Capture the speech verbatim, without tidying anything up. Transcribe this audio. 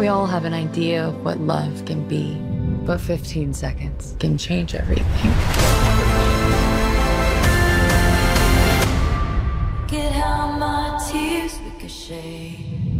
We all have an idea of what love can be, but fifteen seconds can change everything. Get how my tears ricochet.